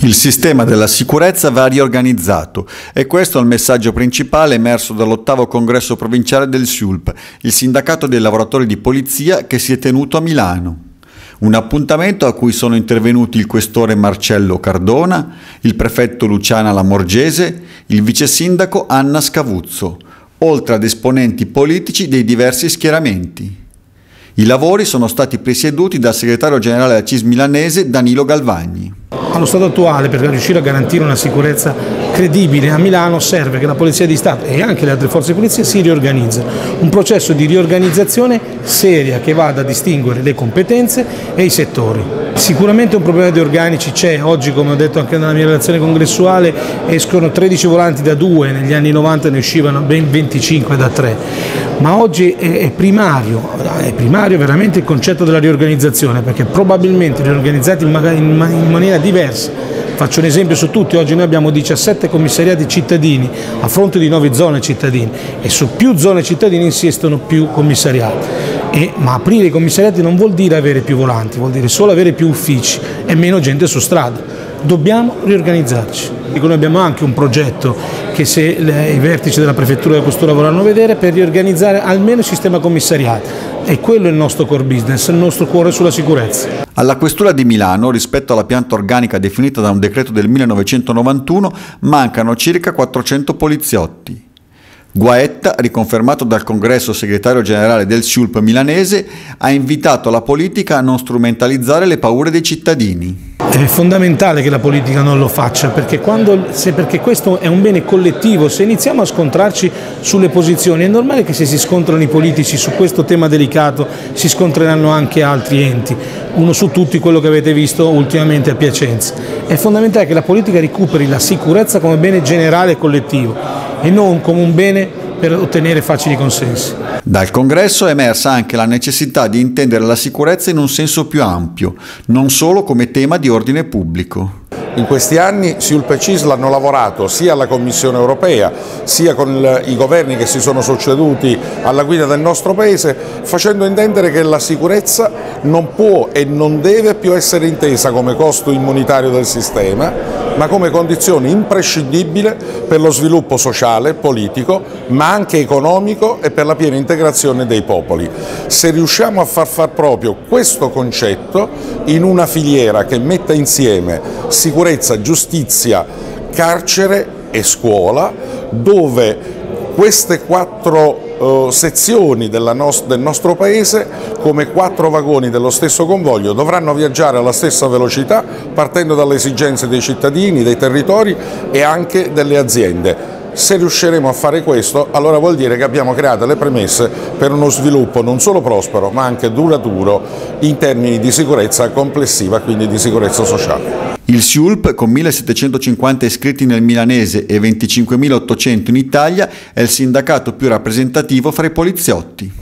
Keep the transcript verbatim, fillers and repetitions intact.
Il sistema della sicurezza va riorganizzato e questo è il messaggio principale emerso dall'ottavo congresso provinciale del S I U L P, il sindacato dei lavoratori di polizia che si è tenuto a Milano. Un appuntamento a cui sono intervenuti il questore Marcello Cardona, il prefetto Luciana Lamorgese, il vice sindaco Anna Scavuzzo, oltre ad esponenti politici dei diversi schieramenti. I lavori sono stati presieduti dal segretario generale della C I S milanese Danilo Galvagni. Allo stato attuale, per riuscire a garantire una sicurezza credibile a Milano, serve che la Polizia di Stato e anche le altre forze di polizia si riorganizzino. Un processo di riorganizzazione seria che vada a distinguere le competenze e i settori. Sicuramente un problema di organici c'è. Oggi, come ho detto anche nella mia relazione congressuale, escono tredici volanti da due, negli anni novanta ne uscivano ben venticinque da tre. Ma oggi è primario, è primario veramente il concetto della riorganizzazione, perché probabilmente riorganizzati in maniera diversa. Faccio un esempio su tutti: oggi noi abbiamo diciassette commissariati cittadini a fronte di nove zone cittadine e su più zone cittadine insistono più commissariati. E, ma aprire i commissariati non vuol dire avere più volanti, vuol dire solo avere più uffici e meno gente su strada. Dobbiamo riorganizzarci. Noi abbiamo anche un progetto che se le, i vertici della prefettura e della questura vorranno vedere, per riorganizzare almeno il sistema commissariale. E quello è il nostro core business, il nostro cuore sulla sicurezza. Alla questura di Milano, rispetto alla pianta organica definita da un decreto del millenovecentonovantuno, mancano circa quattrocento poliziotti. Guaetta, riconfermato dal congresso segretario generale del S I U L P milanese, ha invitato la politica a non strumentalizzare le paure dei cittadini. È fondamentale che la politica non lo faccia, perché, quando, se, perché questo è un bene collettivo. Se iniziamo a scontrarci sulle posizioni, è normale che se si scontrano i politici su questo tema delicato si scontreranno anche altri enti. Uno su tutti, quello che avete visto ultimamente a Piacenza. È fondamentale che la politica recuperi la sicurezza come bene generale e collettivo e non come un bene per ottenere facili consensi. Dal congresso è emersa anche la necessità di intendere la sicurezza in un senso più ampio, non solo come tema di ordine pubblico. In questi anni S I U L P e C I S L hanno lavorato sia alla Commissione europea sia con il, i governi che si sono succeduti alla guida del nostro Paese, facendo intendere che la sicurezza non può e non deve più essere intesa come costo immunitario del sistema, ma come condizione imprescindibile per lo sviluppo sociale, politico, ma anche economico e per la piena integrazione dei popoli. Se riusciamo a far far proprio questo concetto in una filiera che metta insieme sicurezza, giustizia, carcere e scuola, dove queste quattro uh, sezioni della nos- del nostro Paese, come quattro vagoni dello stesso convoglio, dovranno viaggiare alla stessa velocità, partendo dalle esigenze dei cittadini, dei territori e anche delle aziende. Se riusciremo a fare questo, allora vuol dire che abbiamo creato le premesse per uno sviluppo non solo prospero, ma anche duraturo in termini di sicurezza complessiva, quindi di sicurezza sociale. Il S I U L P, con millesettecentocinquanta iscritti nel milanese e venticinquemilaottocento in Italia, è il sindacato più rappresentativo fra i poliziotti.